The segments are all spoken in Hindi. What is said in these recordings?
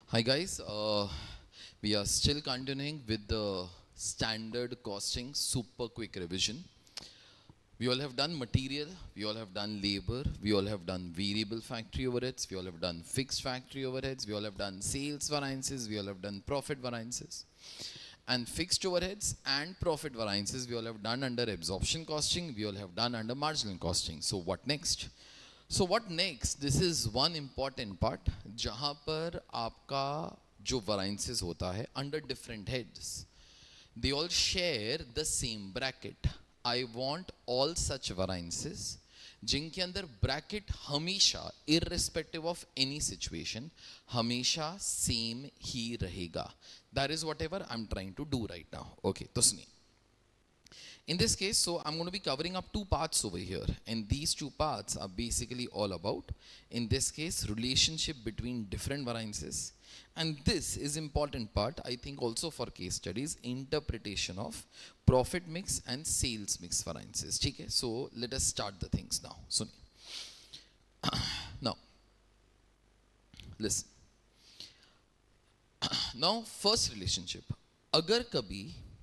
Hi guys, we are still continuing with the standard costing super quick revision. We all have done material, we all have done labor, we all have done variable factory overheads, we all have done fixed factory overheads, we all have done sales variances, we all have done profit variances. And fixed overheads and profit variances we all have done under absorption costing, we all have done under marginal costing. So what next? So what next? This is one important part जहाँ पर आपका जो variances होता है under different heads, they all share the same bracket. I want all such variances जिनके अंदर bracket हमेशा irrespective of any situation हमेशा same ही रहेगा. That is whatever I'm trying to do right now. Okay, तो सुनिए. In this case, so I'm going to be covering up two parts over here, and these two parts are basically all about, in this case, relationship between different variances, and this is important part, I think also for case studies, interpretation of profit mix and sales mix variances. Okay? So let us start the things now. So now, listen. Now, first relationship, अगर कभी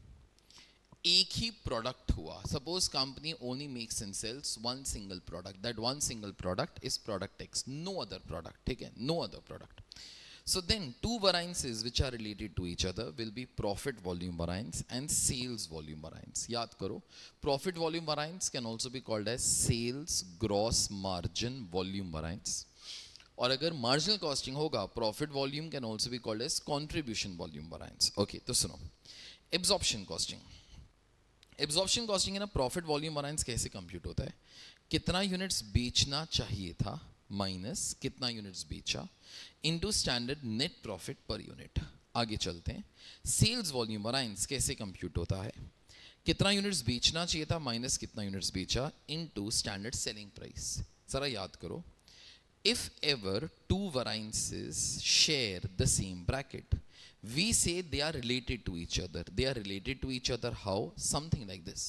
एक ही प्रोडक्ट हुआ, suppose company only makes and sells one single product, that one single product is product X, no other product, ठीक है, no other product. So then two variances which are related to each other will be profit volume variance and sales volume variance. याद करो, profit volume variance can also be called as sales gross margin volume variance. और अगर marginal costing होगा, profit volume can also be called as contribution volume variance. Okay, तो सुनो, absorption costing. एब्जॉर्प्शन कॉस्टिंग है ना, प्रॉफिट वॉल्यूम वैरिएंस कैसे कंप्यूट होता है? कितना यूनिट्स बेचना चाहिए था माइनस कितना यूनिट्स बेचा into standard net profit per unit. आगे चलते हैं. सेल्स वॉल्यूम वैरिएंस कैसे कंप्यूट होता है? कितना यूनिट्स बेचना चाहिए था माइनस कितना यूनिट्स बेचा इनटू स्टैंडर्ड सेलिंग प्राइस. जरा याद करो, if ever two variances share the same bracket, we say they are related to each other. They are related to each other how? Something like this.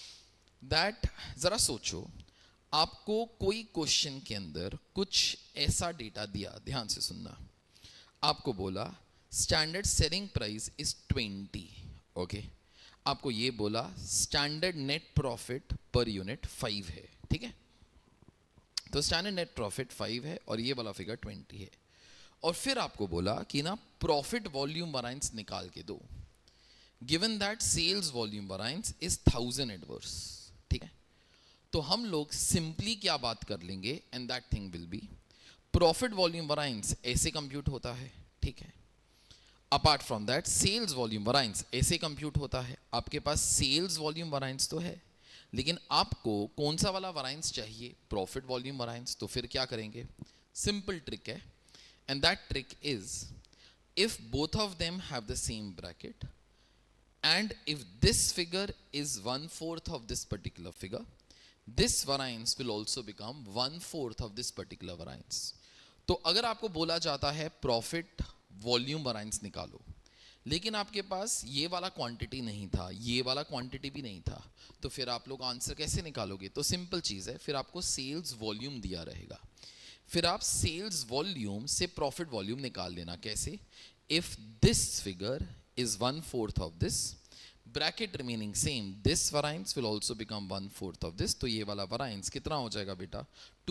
That जरा सोचो, आपको कोई क्वेश्चन के अंदर कुछ ऐसा डेटा दिया, ध्यान से सुनना. आपको बोला standard selling price is 20, okay. आपको ये बोला standard net profit per unit 5 है, ठीक है. तो स्टैंडर्ड नेट प्रॉफिट 5 है और ये वाला फिगर 20 है. और फिर आपको बोला कि ना प्रॉफिट वॉल्यूम वैरिएंस निकाल के दो, given that sales volume variance is 1000 adverse, ठीक है. तो हम लोग सिंपली क्या बात कर लेंगे, and that thing will be profit volume variance ऐसे कंप्यूट होता है, ठीक है. Apart from that sales volume variance ऐसे कंप्यूट होता है. आपके पास सेल्स वॉल्यूम वैरिएंस तो है, लेकिन आपको कौन सा वाला वैरिएंस चाहिए? Profit volume variance. तो फिर क्या करेंगे? सिंपल ट्रिक है. And that trick is, if both of them have the same bracket and if this figure is 1/4 of this particular figure, this variance will also become 1/4 of this particular variance. तो अगर आपको बोला जाता है प्रॉफिट वॉल्यूम वैरिएंस निकालो, लेकिन आपके पास ये वाला क्वांटिटी नहीं था, ये वाला क्वांटिटी भी नहीं था, तो फिर आप लोग आंसर कैसे निकालोगे? तो सिंपल चीज़ है, फिर आपको सेल्स वॉल्यूम दिया रहेगा, फिर आप सेल्स वॉल्यूम से प्रॉफिट वॉल्यूम निकाल लेना. कैसे? If this figure is 1/4 of this, bracket remaining same, this variance will also become 1/4 of this. तो ये वाला वैरिएंस कितना हो जाएगा बेटा?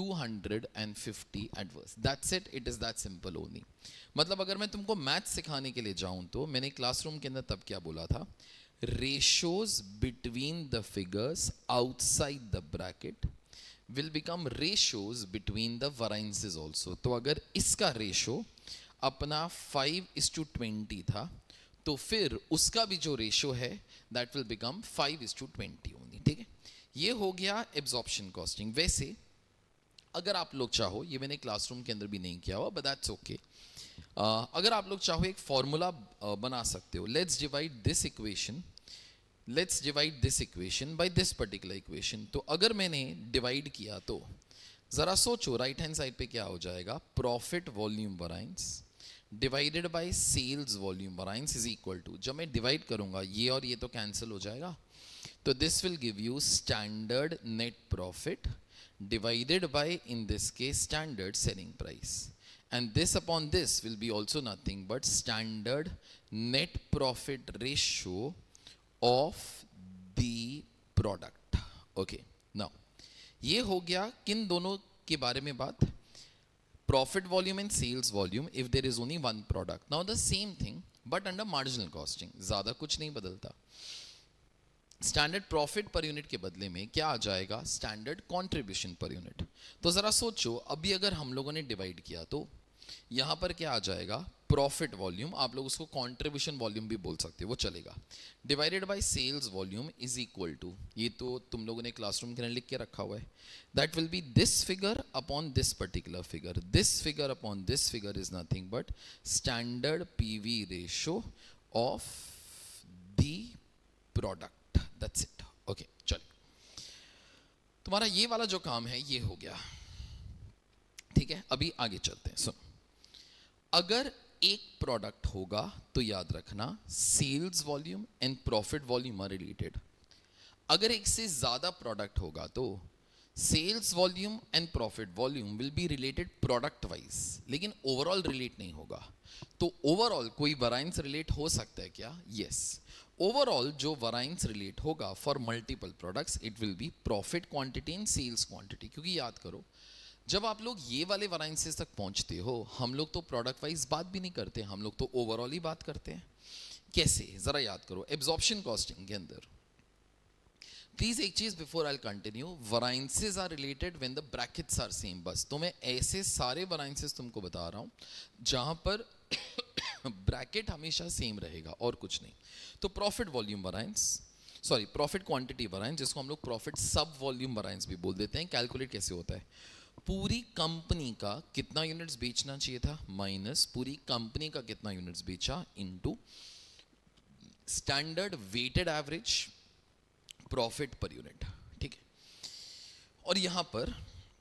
250 adverse. That's it. It is that simple only. मतलब अगर मैं तुमको मैथ सिखाने के लिए जाऊं तो मैंने क्लासरूम के अंदर तब क्या बोला था? Ratios between the figures outside the bracket will become ratios between the variances also. तो अगर इसका रेशो अपना 5:20 था, तो फिर उसका भी जो रेशो है that will become 5:20 only, ठीक है. ये हो गया एब्जॉर्प्शन कॉस्टिंग. वैसे अगर आप लोग चाहो, ये मैंने क्लासरूम के अंदर भी नहीं किया हुआ, but that's okay. अगर आप लोग चाहो एक फॉर्मूला बना सकते हो. Let's divide this equation. Let's divide this equation by this particular equation. तो अगर मैंने डिवाइड किया तो ज़रा सोचो, राइट हैंड साइड पे क्या हो जाएगा? Profit volume variance divided by sales volume variance is equal to, जब मैं डिवाइड करूंगा ये और ये तो कैंसिल हो जाएगा, तो this will give you standard net profit divided by, in this case, standard selling price. and this upon this will be also nothing but standard net profit ratio of the product. Okay, now ये हो गया किन दोनों के बारे में बात, profit volume and sales volume if there is only one product. Now the same thing but under marginal costing, ज़्यादा कुछ नहीं बदलता. स्टैंडर्ड प्रॉफिट पर यूनिट के बदले में क्या आ जाएगा, स्टैंडर्ड कंट्रीब्यूशन पर यूनिट. तो ज़रा सोचो, अभी अगर हम लोगों ने डिवाइड किया तो यहाँ पर क्या आ जाएगा, प्रॉफिट वॉल्यूम, आप लोग उसको कंट्रीब्यूशन वॉल्यूम भी बोल सकते हो, वो चलेगा, divided by sales volume is equal to, ये तो तुम लोगों ने क्लासरूम के अंदर लिख के रखा हुआ है, that will be this figure upon this particular figure. This figure upon this figure is nothing but standard PV ratio of the product. That's it. Okay, चलो तुम्हारा ये वाला जो काम है ये हो गया. ठीक है, अभी आगे चलते हैं. सुनो, अगर एक प्रोडक्ट होगा तो याद रखना sales volume and profit volume are related. अगर एक से ज्यादा प्रोडक्ट होगा तो sales volume and profit volume will be related product wise, लेकिन ओवरऑल रिलेट नहीं होगा. तो ओवरऑल कोई वराइंस रिलेट हो सकता है क्या? यस. ओवरऑल जो वराइंस रिलेट होगा for multiple products it will be profit quantity and sales quantity. क्योंकि याद करो, जब आप लोग ये वाले वराइंसेस तक पहुंचते हो, हम लोग तो प्रोडक्ट वाइज बात भी नहीं करते, हम लोग तो ओवरऑल ही बात करते हैं. कैसे, जरा याद करो. एब्जॉर्प्शन कॉस्टिंग के अंदर प्लीज एक चीज before I continue, variances are related when the brackets are same. बस तो मैं ऐसे सारे वराइंसेस तुमको बता रहा हूं जहां पर ब्रैकेट हमेशा सेम रहेगा और कुछ नहीं. तो profit volume variance, sorry profit quantity variance, जिसको हम लोग प्रॉफिट सब वॉल्यूम वराइंस भी बोल देते हैं, कैलकुलेट कैसे होता है, पूरी कंपनी का कितना यूनिट्स बेचना चाहिए था माइनस पूरी कंपनी का कितना यूनिट्स बेचा into standard weighted average profit per unit. ठीक है, और यहां पर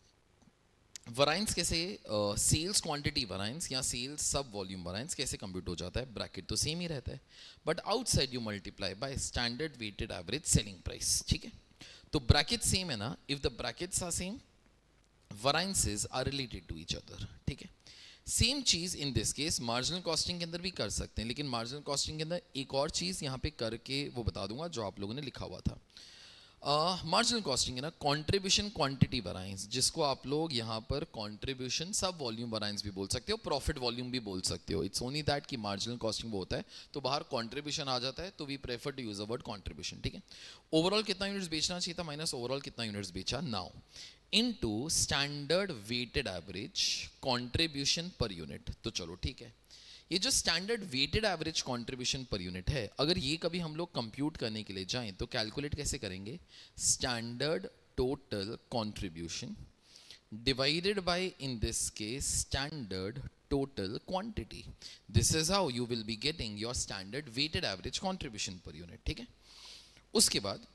वराइंस कैसे, सेल्स क्वांटिटी वराइंस या सेल्स सब वॉल्यूम वराइंस कैसे कंप्यूट हो जाता है, ब्रैकेट तो सेम ही रहता है but outside you multiply by standard weighted average selling price. ठीक है, तो ब्रैकेट सेम है ना, if the brackets are same variances are related to each other. ठीक है, सेम चीज in this case marginal costing के अंदर भी कर सकते हैं, लेकिन मार्जिनल कॉस्टिंग के अंदर एक और चीज यहाँ पे करके वो बता दूंगा जो आप लोगों ने लिखा हुआ था. मार्जिनल कॉस्टिंग है ना कंट्रीब्यूशन क्वांटिटी वराइंस, जिसको आप लोग यहाँ पर कंट्रीब्यूशन सब वॉल्यूम वराइंस भी बोल सकते हो, प्रॉफिट वॉल्यूम भी बोल सकते हो. इट्स ओनली दैट कि मार्जिनल कॉस्टिंग वो होता है तो बाहर कंट्रीब्यूशन आ जाता है, तो we prefer to use a word contribution. ठीक है, ओवरऑल कितना यूनिट्स बेचना चाहिए था माइनस ओवरऑल कितना यूनिट्स बेचा now into standard weighted average contribution per unit. तो चलो ठीक है, ये जो standard weighted average contribution per unit है, अगर ये कभी हम लोग कंप्यूट करने के लिए जाएं तो कैलकुलेट कैसे करेंगे, standard total contribution divided by in this case standard total quantity. This is how you will be getting your standard weighted average contribution per unit. ठीक है, उसके बाद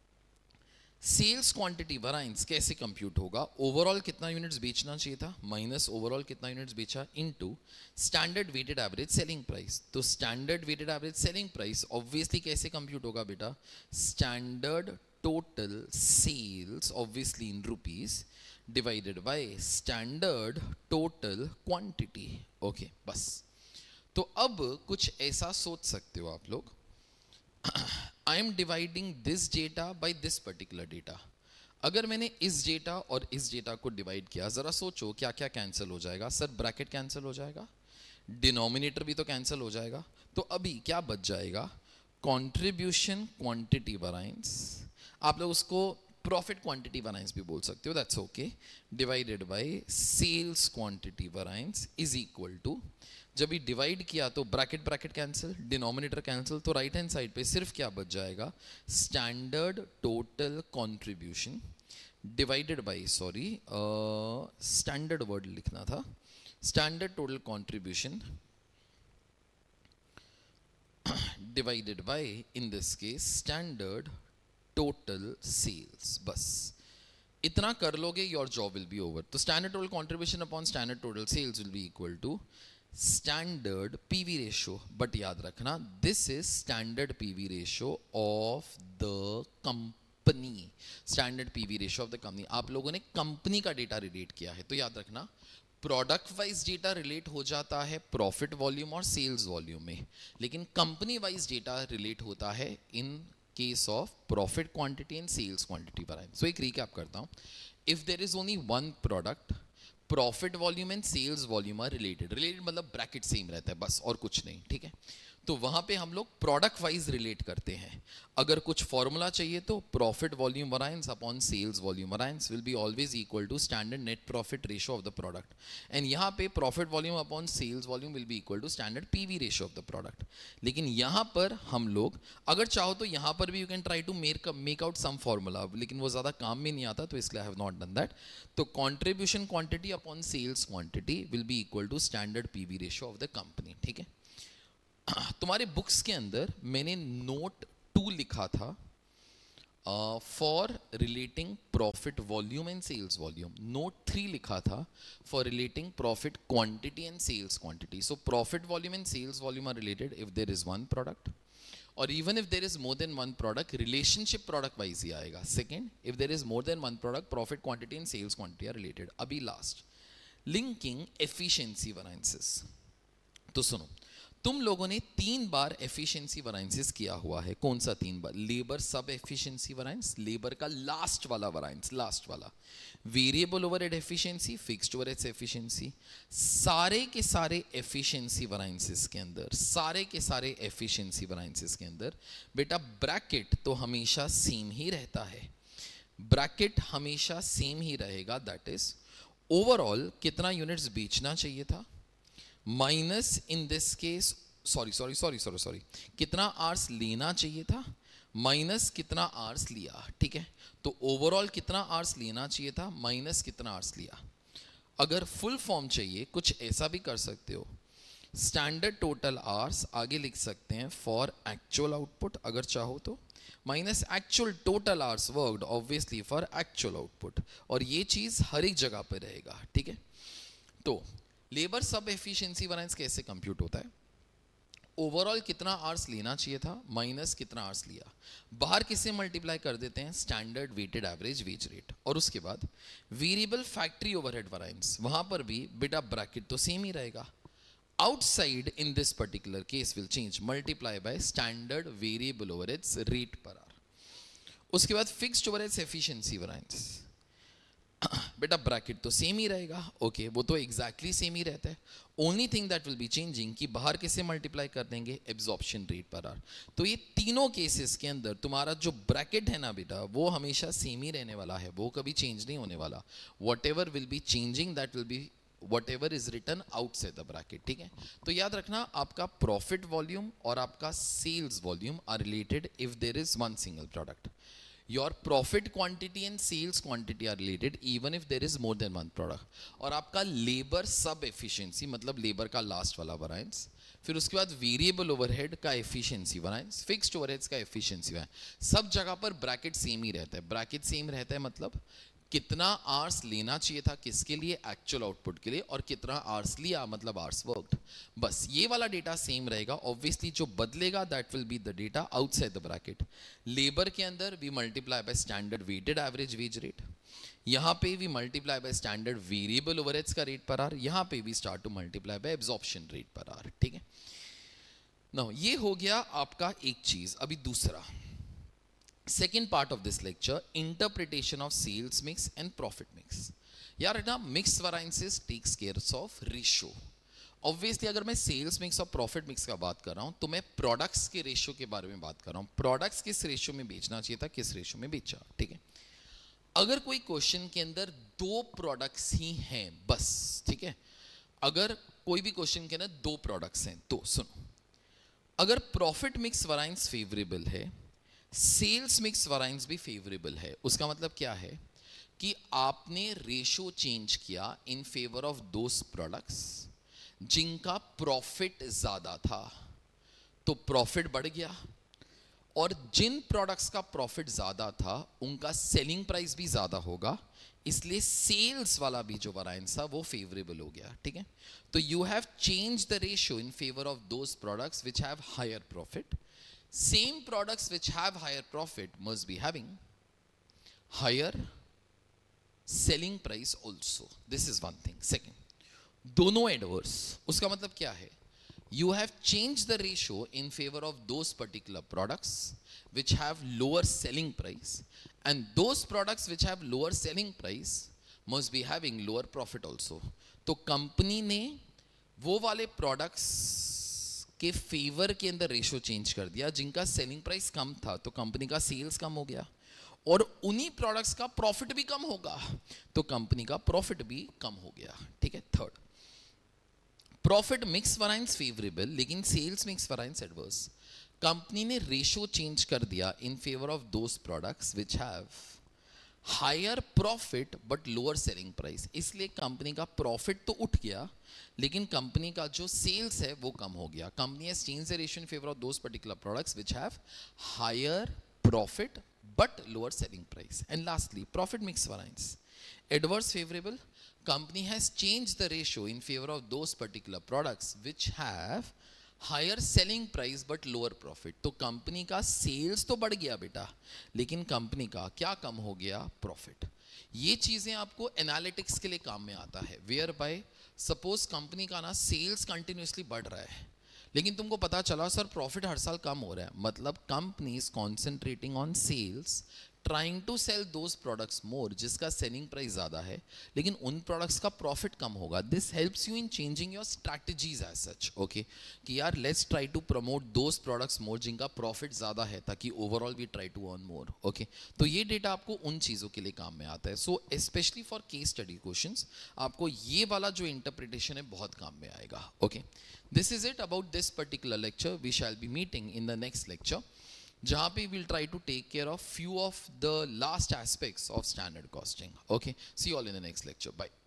सेल्स क्वांटिटी वराइंस कैसे कंप्यूट होगा, ओवरऑल कितना यूनिट्स बेचना चाहिए था माइनस ओवरऑल कितना यूनिट्स बेचा into standard weighted average selling price. तो standard weighted average selling price obviously कैसे कंप्यूट होगा बेटा, standard total sales obviously in rupees divided by standard total quantity. Okay, बस. तो अब कुछ ऐसा सोच सकते हो आप लोग, I am dividing this data by this particular data. अगर मैंने इस डेटा और इस डेटा को डिवाइड किया, जरा सोचो क्या क्या कैंसिल हो जाएगा. सर ब्रैकेट कैंसिल हो जाएगा, डिनोमिनेटर भी तो कैंसिल हो जाएगा, तो अभी क्या बच जाएगा, कंट्रीब्यूशन क्वांटिटी वराइंस, आप लोग उसको प्रॉफिट क्वांटिटी वराइंस भी बोल सकते हो, that's okay, divided by sales quantity variance is equal to, जब भी डिवाइड किया तो bracket bracket cancel, denominator cancel, तो राइट हैंड साइड पे सिर्फ क्या बच जाएगा, standard total contribution divided by, sorry standard word लिखना था, standard total contribution divided by in this case standard total sales. बस इतना कर लोगे your job will be over. तो standard total contribution upon standard total sales will be equal to standard PV ratio, but याद रखना this is standard PV ratio of the company, standard PV ratio of the company. आप लोगों ने कंपनी का डेटा रिलेट किया है, तो याद रखना प्रोडक्ट वाइज डेटा रिलेट हो जाता है प्रॉफिट वॉल्यूम और सेल्स वॉल्यूम में, लेकिन कंपनी वाइज डेटा रिलेट होता है in case of profit quantity and sales quantity variance. So एक रिकैप करता हूं, if there is only one product, profit volume and sales volume are related, related मतलब ब्रैकेट सेम रहता है बस और कुछ नहीं, ठीक है। तो वहां पे हम लोग प्रोडक्ट वाइज रिलेट करते हैं। अगर कुछ फॉर्मूला चाहिए तो profit volume variance upon sales volume variance will be always equal to standard net profit ratio of the product, and यहाँ पे profit volume upon sales volume will be equal to standard PV ratio of the product. लेकिन यहाँ पर हम लोग अगर चाहो तो यहाँ पर भी you can try to make out some formula, लेकिन वो ज्यादा काम में नहीं आता, तो इसलिए I have not done that. तो contribution quantity upon sales quantity will be equal to standard PV ratio of the company, ठीक है। तुम्हारे बुक्स के अंदर मैंने नोट 2 लिखा था for relating profit volume and sales volume, note 3 लिखा था for relating profit quantity and sales quantity. So profit volume and sales volume are related if there is one product, और even if there is more than one product relationship product wise ही आएगा। Second, if there is more than one product profit quantity and sales quantity are related. अभी लास्ट, लिंकिंग एफिशिएंसी वैरिएंसेस। तो सुनो, तुम लोगों ने 3 बार एफिशिएंसी वैरिएंसेस किया हुआ है। कौन सा 3 बार? लेबर सब एफिशिएंसी वैरिएंस, लेबर का लास्ट वाला वैरिएंस, लास्ट वाला, variable overhead efficiency, fixed overheads efficiency. सारे के सारे एफिशिएंसी वैरिएंसेस के अंदर, सारे के सारे एफिशिएंसी वैरिएंसेस के अंदर बेटा ब्रैकेट तो हमेशा सेम ही रहता है, ब्रैकेट हमेशा सेम ही रहेगा। दैट इज ओवरऑल कितना यूनिट्स बेचना चाहिए था minus in this case sorry कितना आवर्स लेना चाहिए था माइनस कितना आवर्स लिया, ठीक है। तो ओवरऑल कितना आवर्स लेना चाहिए था माइनस कितना आवर्स लिया। अगर फुल फॉर्म चाहिए कुछ ऐसा भी कर सकते हो, स्टैंडर्ड टोटल आवर्स आगे लिख सकते हैं फॉर एक्चुअल आउटपुट अगर चाहो तो, minus actual total hours worked obviously for actual output, और ये चीज हर एक जगह पे रहेगा, ठीक है। तो लेबर सब एफिशिएंसी वैरिएंस कैसे कंप्यूट होता है? ओवरऑल कितना आवर्स लेना चाहिए था माइनस कितना आवर्स लिया, बाहर किसे मल्टीप्लाई कर देते हैं, standard weighted average wage rate, और उसके बाद वेरिएबल फैक्ट्री ओवरहेड वैरिएंस, वहां पर भी बेटा ब्रैकेट तो सेम ही रहेगा। Outside in this particular case will change, multiply by standard variable overheads rate per hour. उसके बाद फिक्स्ड ओवरहेड्स एफिशिएंसी वैरिएंस, बेटा ब्रैकेट तो सेम ही रहेगा, ओके वो तो एग्जैक्टली सेम ही रहता है। Only thing that will be changing कि बाहर किसे मल्टीप्लाई कर देंगे, एब्जॉर्प्शन रेट पर आवर। तो ये तीनों केसेस के अंदर तुम्हारा जो ब्रैकेट है ना बेटा वो हमेशा सेम ही रहने वाला है, वो कभी चेंज नहीं होने वाला। Whatever will be changing that will be whatever is written outside the bracket, ठीक है। तो याद रखना आपका प्रॉफिट वॉल्यूम और आपका sales volume are related if there is one single product. Your profit quantity and sales quantity are related even if there is more than one product। और आपका लेबर सब एफिशिएंसी मतलब लेबर का लास्ट वाला वैरिएंस, फिर उसके बाद वेरिएबल ओवरहेड का एफिशिएंसी वैरिएंस, फिक्स्ड ओवरहेड्स का एफिशिएंसी वैरिएंस, सब जगह पर ब्रैकेट सेम ही रहता है। ब्रैकेट सेम रहता है मतलब कितना आवर्स लेना चाहिए था किसके लिए, एक्चुअल आउटपुट के लिए, और कितना आवर्स लिया मतलब आवर्स वर्क्ड, बस ये वाला डेटा सेम रहेगा। ऑब्वियसली जो बदलेगा that will be the data outside the bracket. Labour के अंदर we multiply by standard weighted average wage rate, यहाँ पे we multiply by standard variable overheads का रेट पर आवर, यहाँ पे we start to multiply by absorption rate per hour, ठीक है। नाउ ये हो गया आपका एक चीज। अभी दूसरा second part of this lecture, interpretation of sales mix and profit mix. यार ना mix variances takes care of ratio. Obviously अगर मैं सेल्स मिक्स और प्रॉफिट मिक्स का बात कर रहा हूं तो मैं प्रोडक्ट्स के रेशियो के बारे में बात कर रहा हूं, प्रोडक्ट्स किस रेशियो में बेचना चाहिए था, किस रेशियो में बेचा, ठीक है। अगर कोई क्वेश्चन के अंदर 2 प्रोडक्ट्स ही हैं बस, ठीक है, अगर कोई भी क्वेश्चन के अंदर 2 प्रोडक्ट्स हैं तो सुनो, अगर प्रॉफिट मिक्स वैरिएंस फेवरेबल है, सेल्स मिक्स वैरिएंस भी फेवरेबल है, उसका मतलब क्या है कि आपने रेशियो चेंज किया in favour of those products जिनका प्रॉफिट ज्यादा था, तो प्रॉफिट बढ़ गया, और जिन प्रोडक्ट्स का प्रॉफिट ज्यादा था उनका सेलिंग प्राइस भी ज्यादा होगा, इसलिए सेल्स वाला भी जो वैरिएंस था वो फेवरेबल हो गया, ठीक है। तो you have change the ratio in favour of those products which have higher profit. Same products which have higher profit must be having higher selling price also. This is one thing. Second, दोनों एडवर्स, उसका मतलब क्या है? You have changed the ratio in favor of those particular products which have lower selling price, and those products which have lower selling price must be having lower profit also. तो कंपनी ने वो वाले प्रोडक्ट्स के फेवर के अंदर रेशियो चेंज कर दिया जिनका सेलिंग प्राइस कम था, तो कंपनी का सेल्स कम हो गया, और उन्हीं प्रोडक्ट्स का प्रॉफिट भी कम होगा, तो कंपनी का प्रॉफिट भी कम हो गया। ठीक है। Third, profit mix variance favourable लेकिन sales mix variance adverse. Company ने रेशियो चेंज कर दिया in favour of those products which have higher profit but lower selling price, इसलिए कंपनी का प्रॉफिट तो उठ गया लेकिन कंपनी का जो सेल्स है वो कम हो गया। Company has change the ratio in favour of those particular products which have higher profit but lower selling price. And lastly, profit mix variance adverse favorable. Company has changed the ratio in favor of those particular products which have higher selling price but lower profit. तो कंपनी का सेल्स तो बढ़ गया बेटा, लेकिन कंपनी का क्या कम हो गया? प्रॉफिट। ये चीजें आपको एनालिटिक्स के लिए काम में आता है, वेयर बाय सपोज कंपनी का ना सेल्स कंटिन्यूसली बढ़ रहा है लेकिन तुमको पता चला सर प्रॉफिट हर साल कम हो रहा है, मतलब company is concentrating on sales, trying to sell those products more जिसका सेलिंग प्राइस ज़्यादा है लेकिन उन प्रोडक्ट्स का प्रॉफिट कम होगा। This helps you in changing your strategies as such. Okay, कि यार let's try to promote those products more जिनका प्रॉफिट ज़्यादा है ताकि overall we try to earn more. Okay, तो ये डेटा आपको उन चीज़ों के लिए काम में आता है। So specially for case study questions आपको ये वाला जो इंटरप्रिटेशन है बहुत काम में आएगा। Okay, this is it about this particular lecture. We shall be meeting in the next lecture जहाँ पे we'll try to take care of few of the last aspects of standard costing. Okay, see you all in the next lecture. Bye.